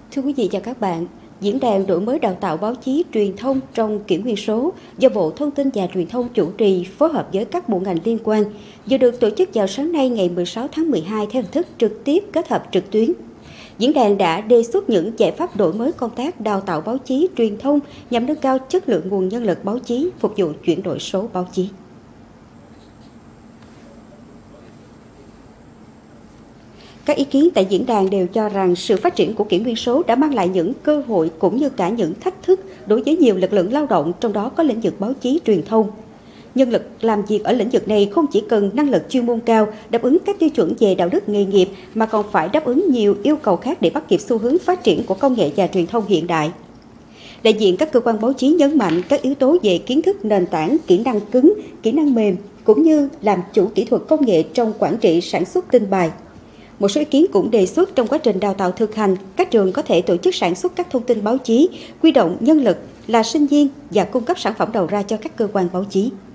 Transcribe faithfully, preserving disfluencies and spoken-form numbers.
Thưa quý vị và các bạn, Diễn đàn đổi mới đào tạo báo chí truyền thông trong kỷ nguyên số do Bộ Thông tin và Truyền thông chủ trì phối hợp với các bộ ngành liên quan vừa được tổ chức vào sáng nay ngày mười sáu tháng mười hai theo hình thức trực tiếp kết hợp trực tuyến. Diễn đàn đã đề xuất những giải pháp đổi mới công tác đào tạo báo chí truyền thông nhằm nâng cao chất lượng nguồn nhân lực báo chí phục vụ chuyển đổi số báo chí. Các ý kiến tại diễn đàn đều cho rằng sự phát triển của kỷ nguyên số đã mang lại những cơ hội cũng như cả những thách thức đối với nhiều lực lượng lao động, trong đó có lĩnh vực báo chí truyền thông. Nhân lực làm việc ở lĩnh vực này không chỉ cần năng lực chuyên môn cao, đáp ứng các tiêu chuẩn về đạo đức nghề nghiệp, mà còn phải đáp ứng nhiều yêu cầu khác để bắt kịp xu hướng phát triển của công nghệ và truyền thông hiện đại. Đại diện các cơ quan báo chí nhấn mạnh các yếu tố về kiến thức nền tảng, kỹ năng cứng, kỹ năng mềm, cũng như làm chủ kỹ thuật công nghệ trong quản trị sản xuất tin bài. Một số ý kiến cũng đề xuất trong quá trình đào tạo thực hành, các trường có thể tổ chức sản xuất các thông tin báo chí, huy động nhân lực là sinh viên và cung cấp sản phẩm đầu ra cho các cơ quan báo chí.